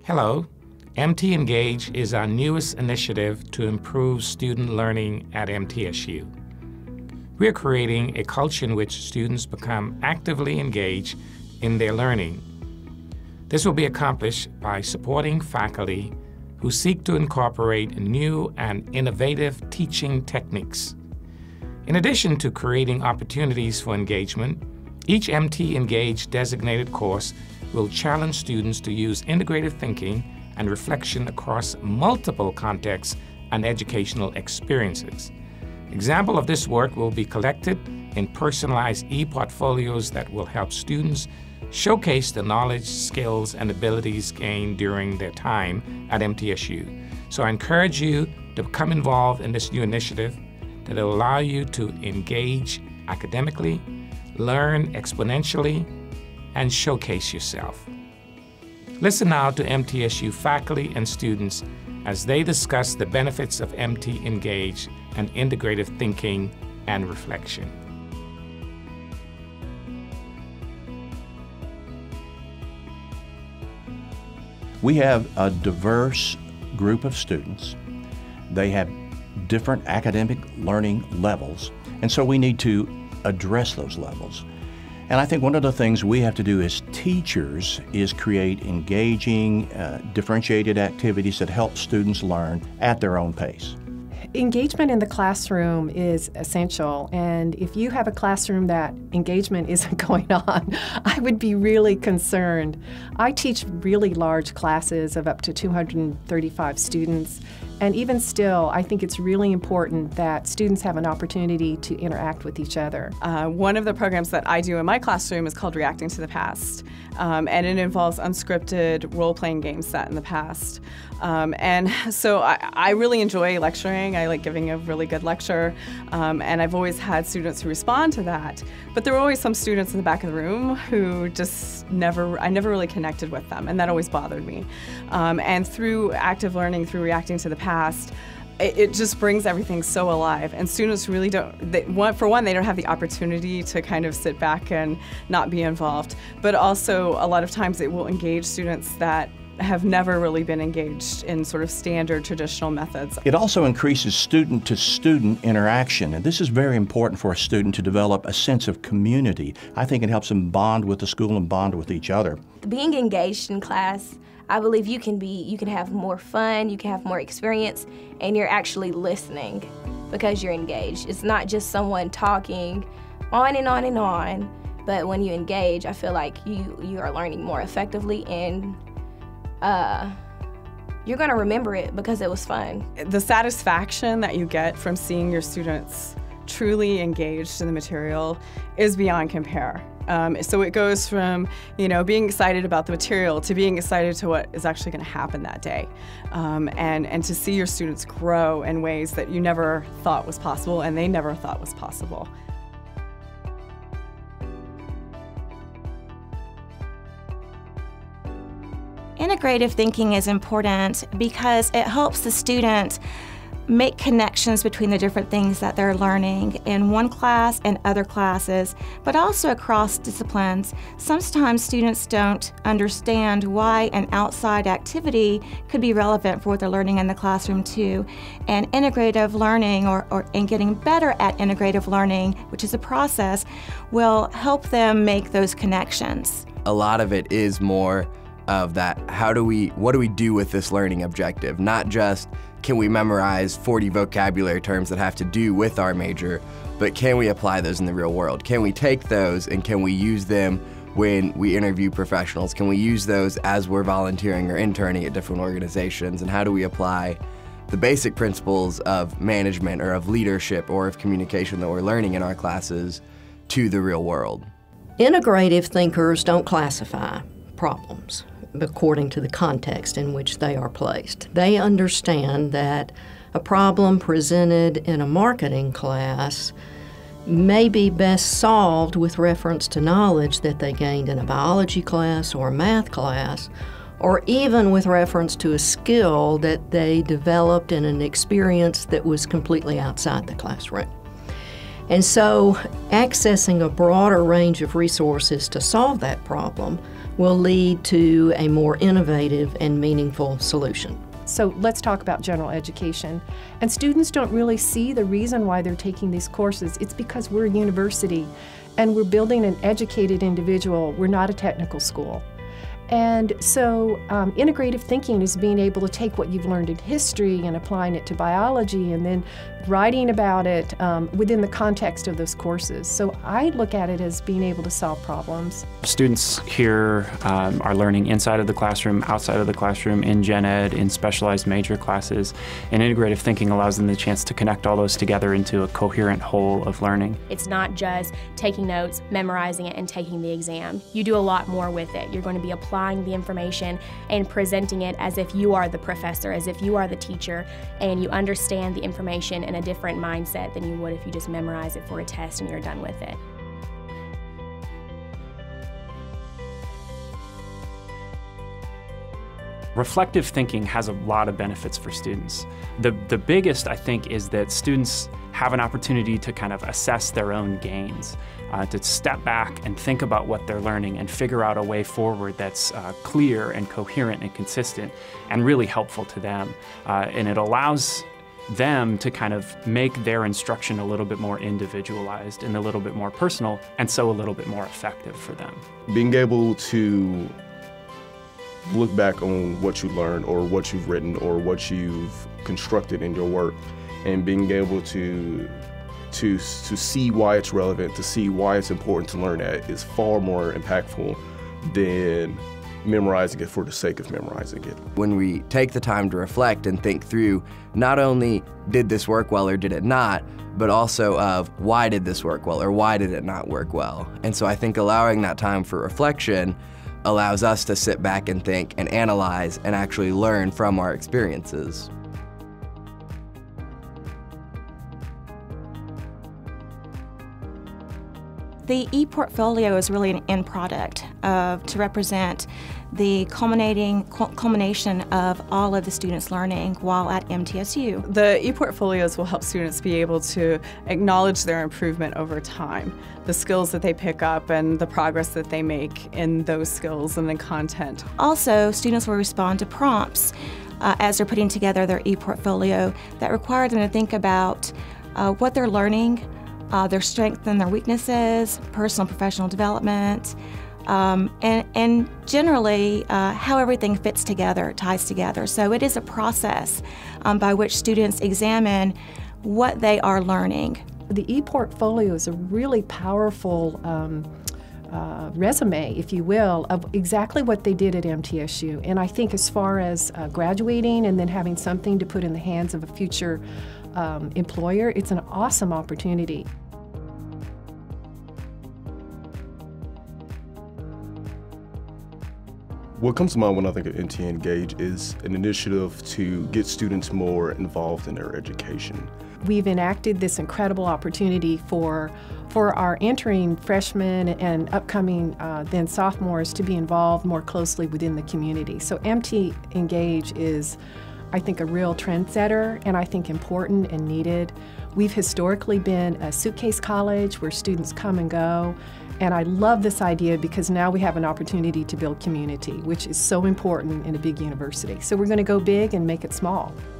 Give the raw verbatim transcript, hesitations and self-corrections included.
Hello, M T Engage is our newest initiative to improve student learning at M T S U. We are creating a culture in which students become actively engaged in their learning. This will be accomplished by supporting faculty who seek to incorporate new and innovative teaching techniques. In addition to creating opportunities for engagement, each M T Engage designated course will challenge students to use integrative thinking and reflection across multiple contexts and educational experiences. Example of this work will be collected in personalized e-portfolios that will help students showcase the knowledge, skills, and abilities gained during their time at M T S U. So I encourage you to become involved in this new initiative that will allow you to engage academically, learn exponentially, and showcase yourself. Listen now to M T S U faculty and students as they discuss the benefits of M T Engage and integrative thinking and reflection. We have a diverse group of students. They have different academic learning levels, and so we need to address those levels. And I think one of the things we have to do as teachers is create engaging, uh, differentiated activities that help students learn at their own pace. Engagement in the classroom is essential, and if you have a classroom that engagement isn't going on, I would be really concerned. I teach really large classes of up to two hundred thirty-five students, and even still, I think it's really important that students have an opportunity to interact with each other. Uh, one of the programs that I do in my classroom is called Reacting to the Past, um, and it involves unscripted role-playing games set in the past. Um, and so I, I really enjoy lecturing. I like giving a really good lecture, um, and I've always had students who respond to that. But there were always some students in the back of the room who just never, I never really connected with them, and that always bothered me. Um, and through active learning, through reacting to the past, it, it just brings everything so alive. And students really don't, they, one, for one, they don't have the opportunity to kind of sit back and not be involved. But also, a lot of times it will engage students that have never really been engaged in sort of standard traditional methods. It also increases student-to-student interaction, and this is very important for a student to develop a sense of community. I think it helps them bond with the school and bond with each other. Being engaged in class, I believe you can be, you can have more fun, you can have more experience, and you're actually listening because you're engaged. It's not just someone talking on and on and on, but when you engage, I feel like you, you are learning more effectively, and Uh, you're going to remember it because it was fun. The satisfaction that you get from seeing your students truly engaged in the material is beyond compare. Um, so it goes from, you know, being excited about the material to being excited to what is actually going to happen that day. Um, and, and to see your students grow in ways that you never thought was possible and they never thought was possible. Integrative thinking is important because it helps the student make connections between the different things that they're learning in one class and other classes, but also across disciplines. Sometimes students don't understand why an outside activity could be relevant for what they're learning in the classroom too. And integrative learning, or, or and getting better at integrative learning, which is a process, will help them make those connections. A lot of it is more of that, how do we, what do we do with this learning objective? Not just, can we memorize forty vocabulary terms that have to do with our major, but can we apply those in the real world? Can we take those and can we use them when we interview professionals? Can we use those as we're volunteering or interning at different organizations? And how do we apply the basic principles of management or of leadership or of communication that we're learning in our classes to the real world? Integrative thinkers don't classify problems according to the context in which they are placed. They understand that a problem presented in a marketing class may be best solved with reference to knowledge that they gained in a biology class or a math class, or even with reference to a skill that they developed in an experience that was completely outside the classroom. And so accessing a broader range of resources to solve that problem will lead to a more innovative and meaningful solution. So let's talk about general education. And students don't really see the reason why they're taking these courses. It's because we're a university and we're building an educated individual. We're not a technical school. And so um, integrative thinking is being able to take what you've learned in history and applying it to biology and then writing about it um, within the context of those courses. So I look at it as being able to solve problems. Students here um, are learning inside of the classroom, outside of the classroom, in gen ed, in specialized major classes, and integrative thinking allows them the chance to connect all those together into a coherent whole of learning. It's not just taking notes, memorizing it, and taking the exam. You do a lot more with it. You're going to be applying the information and presenting it as if you are the professor, as if you are the teacher, and you understand the information in a different mindset than you would if you just memorize it for a test and you're done with it. Reflective thinking has a lot of benefits for students. The, the biggest, I think, is that students have an opportunity to kind of assess their own gains, uh, to step back and think about what they're learning and figure out a way forward that's uh, clear and coherent and consistent and really helpful to them. Uh, and it allows them to kind of make their instruction a little bit more individualized and a little bit more personal, and so a little bit more effective for them. Being able to look back on what you learned or what you've written or what you've constructed in your work and being able to to to see why it's relevant, to see why it's important to learn that is far more impactful than memorizing it for the sake of memorizing it. When we take the time to reflect and think through not only did this work well or did it not, but also of why did this work well or why did it not work well. And so I think allowing that time for reflection allows us to sit back and think and analyze and actually learn from our experiences. The e-portfolio is really an end product of, to represent the culminating culmination of all of the students' learning while at M T S U. The e-portfolios will help students be able to acknowledge their improvement over time, the skills that they pick up and the progress that they make in those skills and the content. Also, students will respond to prompts uh, as they're putting together their e-portfolio that require them to think about uh, what they're learning, Uh, their strengths and their weaknesses, personal and professional development, um, and, and generally uh, how everything fits together, ties together. So it is a process um, by which students examine what they are learning. The e-portfolio is a really powerful um, uh, resume, if you will, of exactly what they did at M T S U. And I think as far as uh, graduating and then having something to put in the hands of a future Um, employer, it's an awesome opportunity. What comes to mind when I think of M T Engage is an initiative to get students more involved in their education. We've enacted this incredible opportunity for, for our entering freshmen and upcoming uh, then sophomores to be involved more closely within the community. So M T Engage is, I think, a real trendsetter, and I think important and needed. We've historically been a suitcase college where students come and go, and I love this idea because now we have an opportunity to build community, which is so important in a big university. So we're going to go big and make it small.